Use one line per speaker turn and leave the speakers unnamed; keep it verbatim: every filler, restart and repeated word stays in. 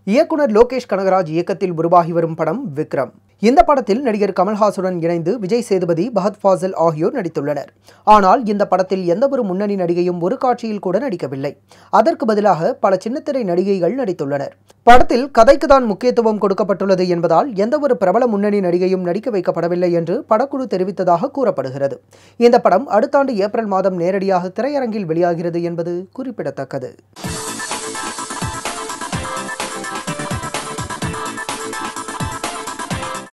இயக்குனர் லோகேஷ் கனகராஜ் இயக்கத்தில் உருவாகி வரும் படம் விக்ரம். இந்த படத்தில் நடிகர் கமல்ஹாசுடன் இணைந்து விஜய் சேதுபதி, பஹத் ஃபாசில் ஆகியோர் நடித்துள்ளனர். ஆனால் இந்த படத்தில் எந்தவொரு முன்னணி நடிகையும் ஒரு காட்சியில் கூட நடிக்கவில்லை. அதற்கு பதிலாக பல சின்னத்திரை நடிகைகள் நடித்துள்ளனர். படத்தில் கதைக்கு தான் முக்கியத்துவம் கொடுக்கப்பட்டுள்ளது என்பதால் எந்தவொரு பிரபல முன்னணி நடிகையும் நடிக்க வைக்கப்படவில்லை என்று படக்குழு தெரிவித்ததாக கூறப்படுகிறது. இந்த படம் அடுத்த ஆண்டு ஏப்ரல் மாதம் நேரடியாக திரையரங்கில் வெளியாகிறது என்பது குறிப்பிடத்தக்கது.